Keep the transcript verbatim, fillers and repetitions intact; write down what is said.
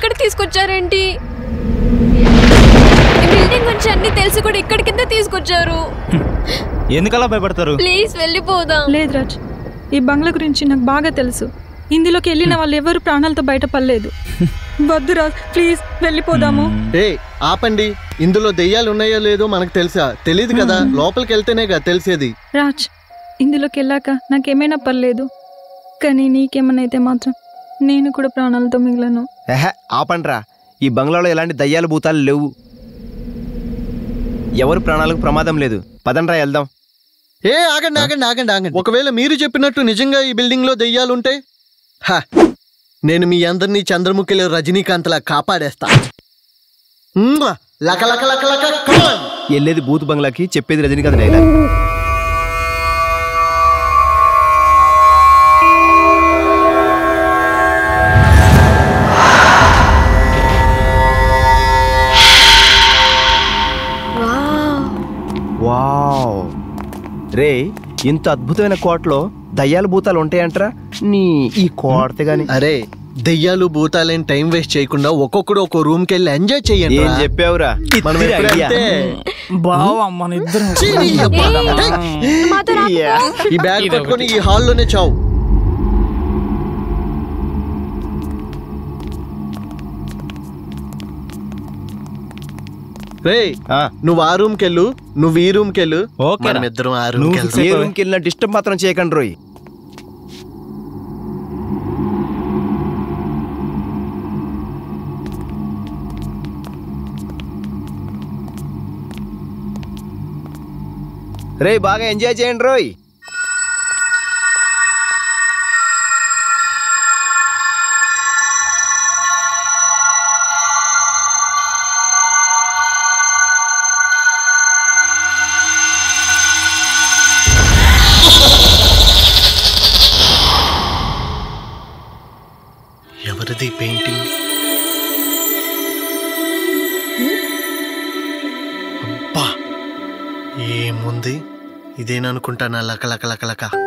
ఇక్కడ తీసుకొచ్చారేంటి? బిల్డింగ్ గురించి అన్ని తెలిసి కూడా ఇక్కడి కింద తీసుకొచ్చారు. ఎందుకలా భయపడతారు? ప్లీజ్ వెళ్ళిపోదాం. లేదు రాజ్, ఈ బంగ్లా గురించి నాకు బాగా తెలుసు. ఇందులోకి వెళ్ళిన వాళ్ళు ఎవరు ప్రాణాలతో బయటపడలేదు. వద్దు రాజ్, ప్లీజ్ వెళ్ళిపోదాము. ఏ ఆపండి, ఇందులో దెయ్యాలు ఉన్నాయో లేదో మనకు తెలుసా? తెలీదు కదా, లోపలికి వెళ్తేనేగా తెలిసేది. రాజ్, ఇందులోకి వెళ్ళాక నాకేమైనా పర్లేదు, కానీ నీకేమన్నైతే మాత్రం నేను కూడా ప్రాణాలతో మిగిలను. ఆపండ్రా, ఈ బంగ్లాలో ఎలాంటి దయ్యాలు భూతాలు లేవు. ఎవరు ప్రాణాలకు ప్రమాదం లేదు. పదండ్రా వెళ్దాం. ఏ ఆగండి ఆగండి ఆగండి ఆగండి ఒకవేళ మీరు చెప్పినట్టు నిజంగా ఈ బిల్డింగ్ లో దెయ్యాలుంటే నేను మీ అందరినీ చంద్రముఖిలో రజనీకాంత్ లా కాపాడేస్తా. వెళ్ళేది బూత్ బంగ్లాకి, చెప్పేది రజనీకాంత్ డైలాగ్. వావ్ రే, ఇంత అద్భుతమైన కోటలో దయ్యాలు భూతాలు ఉంటాయంటరా? నీ ఈ కోటతే గాని. అరే, దెయ్యాలు భూతాలేని టైం వేస్ట్ చేయకుండా ఒక్కొక్కడు ఒక్కో రూమ్ కి వెళ్ళి ఎంజాయ్ చేయండి. ఏం చెప్పావురా? ఈ బ్యాగ్ పట్టుకొని ఈ హాల్లోనే చావు. రే, నువ్వు ఆ రూమ్ కెళ్ళు, నువ్వు ఈ రూమ్ కెళ్ళు. మనం ఇద్దరం ఆ రూమ్ ఏ రూమ్ కెళ్ళినా డిస్టర్బ్ మాత్రం చేయకండి రోయ్. రే, బాగా ఎంజాయ్ చేయండి రోయ్. ఎవరిది పెయింటింగ్? అబ్బా, ఏముంది? ఇదేననుకుంటానా? లక లక లక లక